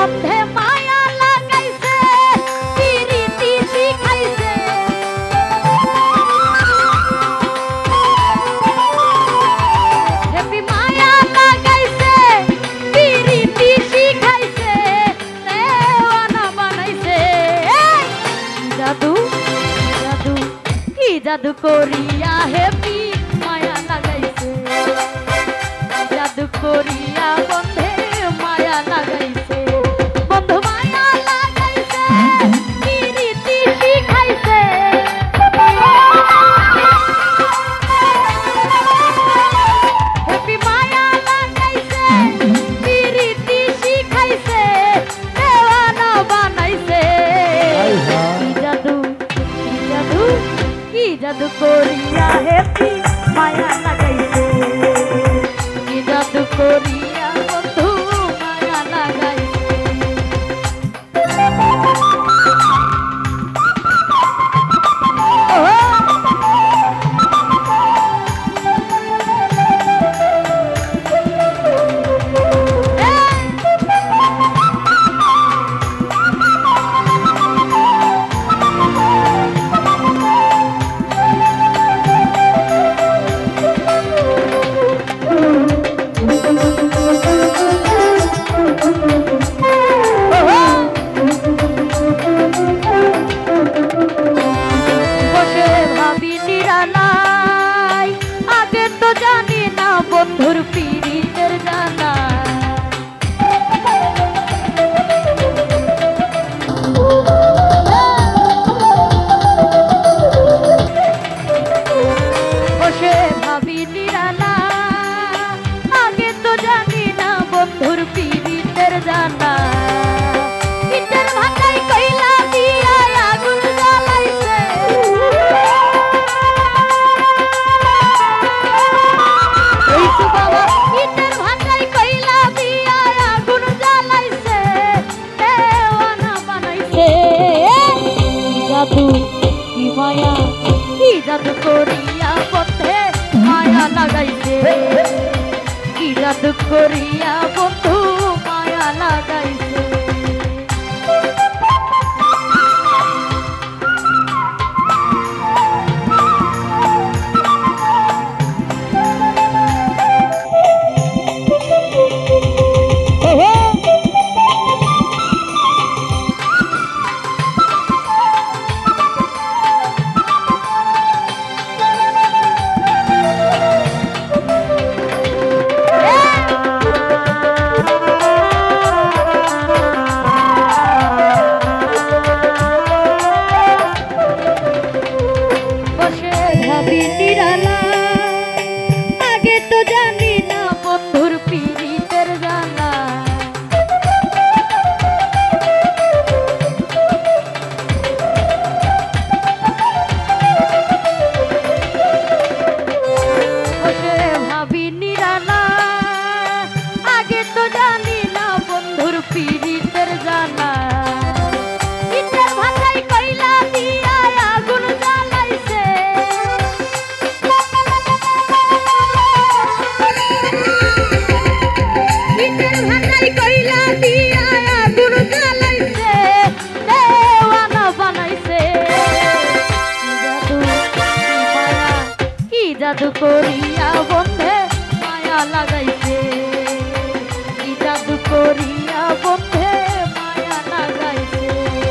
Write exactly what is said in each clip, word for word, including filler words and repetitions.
বন্ধে মায়া লাগাইছে পিরিতি শিখাইছে হেপি মায়া লাগাইছে পিরিতি শিখাইছে দেওয়ানা বানাইছে জাদু জাদু কি জাদু করিয়া হেপি মায়া লাগাইছে জাদু করিয়া বন্ধে মায়া লাগাইছে বন্ধু মায়া লাগাইছে পিরিতি শিখাইছে হেপি মায়া লাগাইছে পিরিতি শিখাইছে দেওয়ানা বানাইছে কি জাদু কি জাদু কি জাদু করিয়া হেপি মায়া লাগাইছে কি জাদু করিয়া বন্ধু মায়া লাগাইছে বন্ধুর পীড়িতের জানা বসে ভাবি নিরালা আগে তো জানি না বন্ধুর পীড়িতের জানা ইটের ভাটায় কইলা দিয়া আগুন জ্বালাইছে বাবা ইটের ভাটায় কইলা দিয়া আগুন জ্বালাইছে দেওয়ানা বানাইছে জাদু কি মায়া কি জাদু করিয়া পথে মায়া লাগাইছে কি জাদু করিয়া বন্ধু মায়া লাগাইছে আগে তো জানি না বন্ধুর পীড়িতের জানা বসে ভাবি নিরালা আগে তো জানি না বন্ধুর পীড়িতের জানা ইটের ভাটায় কইলা দিয়া আগুন জ্বালাইছে ইটের ভাটায় কইলা দিয়া আগুন জ্বালাইছে দেওয়ানা বানাইছে জাদু মায়া কি জাদু করিয়া বন্ধে মায়া লাগাইছে কি জাদু করিয়া বন্ধে মায়া লাগাইছে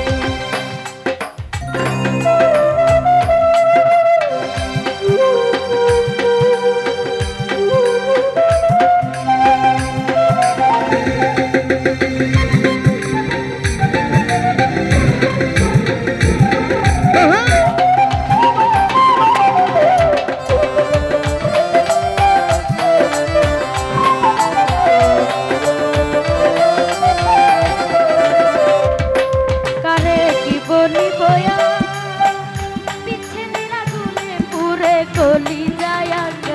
কলি যায়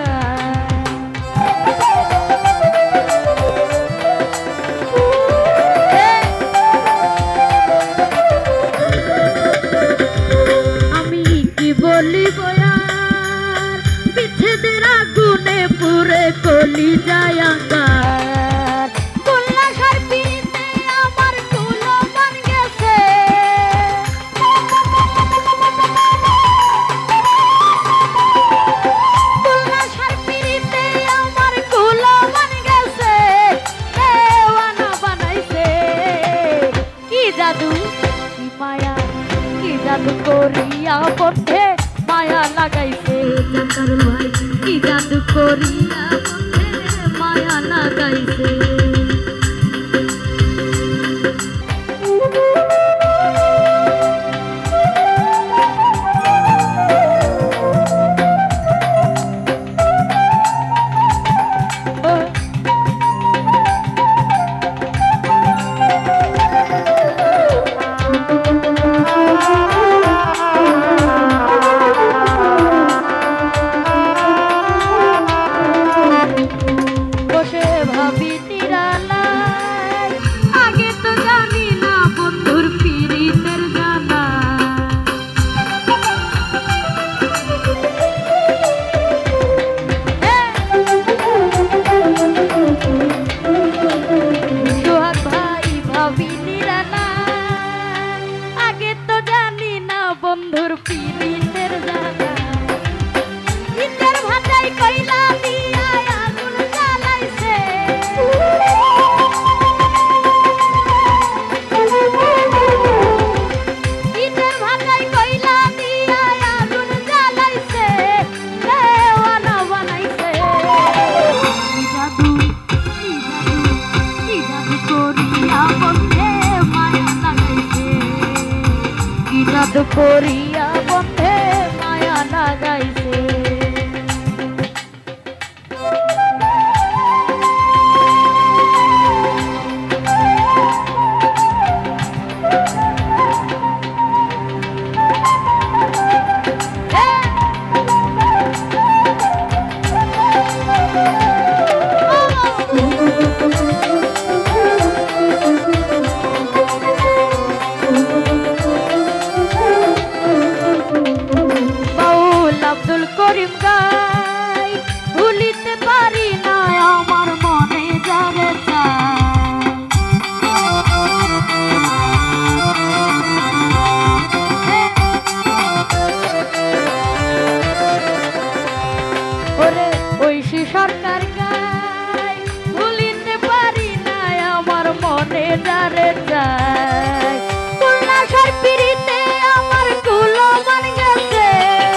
আমি কি বলিব আর বিচ্ছেদের আগুনে পুরে কলি যায় আমার জাদু করিয়া বন্ধে মায়া লাগাইছে জাকার ভাই কি জাদু করিয়া বন্ধে মায়া লাগাইছে বন্ধুর পীড়িতের জানা ইটের ভাটায় কইলা দিয়া আগুন জ্বালাইছে ইটের ভাটায় কইলা দিয়া আগুন জ্বালাইছে দেওয়ানা বানাইছে কি জাদু কি জাদু কি জাদু করিয়া বন্ধে মায়া লাগাইছে কি জাদু করিয়া বন্ধে মায়া লাগাইছে করিম গাই ভুলিতে পারি না আমার মনে যারে ওরে ঐশী সরকার গাই ভুলিতে পারি না আমার মনে যারে যায় কন্যাসার পিড়িতে আমার কুলো মান গেছে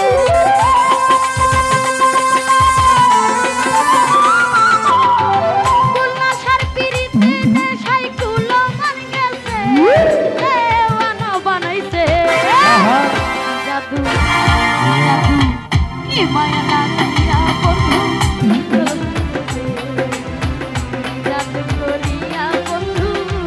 মায়া লাগাইয়া বন্ধু জাদু করিয়া বন্ধু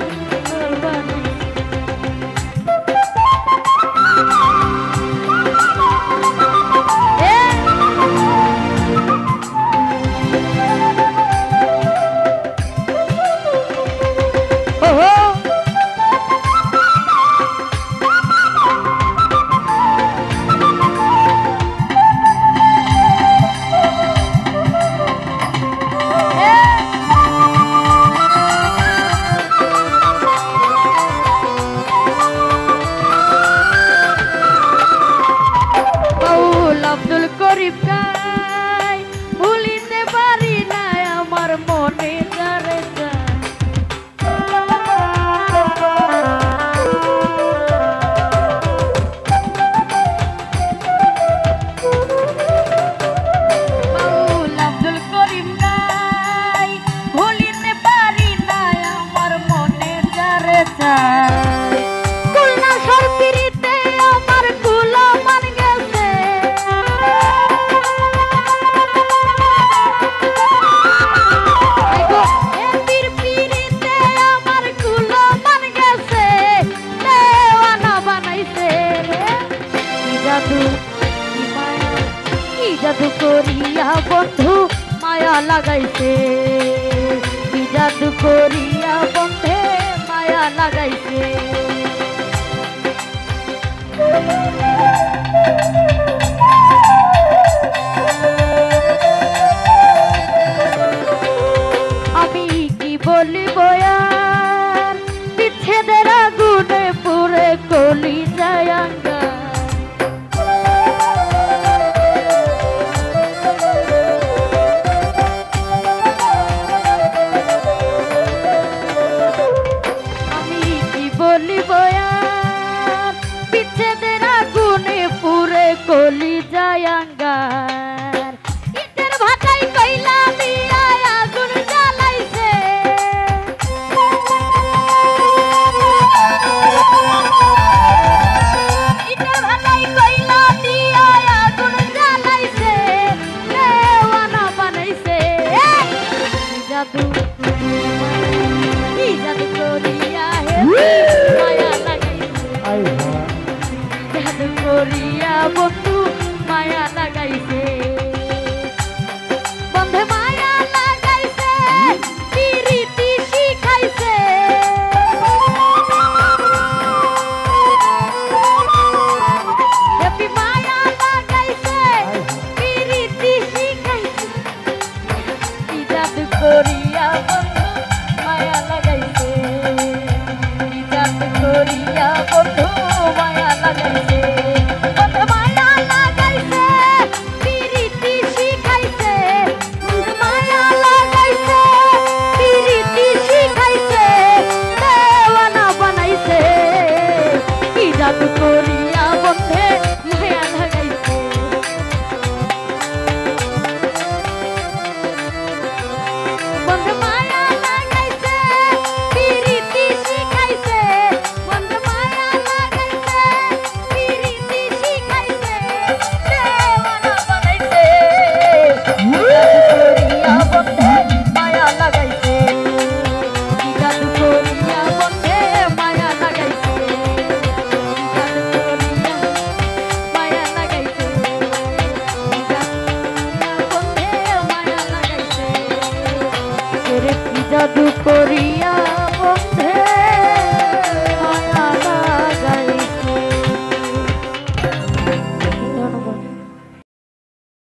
আব্দুল করিম গাই ভুলিতে পারি না আমার মনে যারে আব্দুল করিম গাই ভুলিতে পারি না আমার মনে যারে কন্যাসার পিড়িতে আমার কুলো মান গেছে জাদু করিয়া বন্ধু মায়া লাগাইছে কি জাদু করিয়া বন্ধে মায়া লাগাইছে আমি কি বলিব আর বিচ্ছেদের আগুনে পুরে কলি যায় বলিব আর বিচ্ছেদের কলি জায়াঙ্গার ইটের ভাটাই কইলা দিয়া আগুন জ্বালাইছে ইটের ভাটাই কইলা দিয়া আগুন জ্বালাইছে দেওয়ানা বানাইছে জাদু কি জাদু করিয়া হে মায়া লাগাইছে জাদু করিয়া বন্ধু মায়া লাগাইছে বন্ধে মায়া লাগাইছে পিরিতি শিখাইছে হেপি মায়া লাগাইছে পিরিতি শিখাইছে কি জাদু করিয়া বন্ধু মায়া লাগাইছে কি জাদু করিয়া বন্ধু মায়া লাগাইছে জাদু করিয়া বন্ধে মায়া লাগাইছে বন্ধে মায়া লাগাইছে পিরিতি শিখাইছে বন্ধে মায়া লাগাইছে পিরিতি শিখাইছে দেওয়ানা বানাইছে জাদু করিয়া বন্ধে মায়া লাগাইছে জাদু করিয়া বন্ধে মায়া লাগাইছে জাদু করিয়া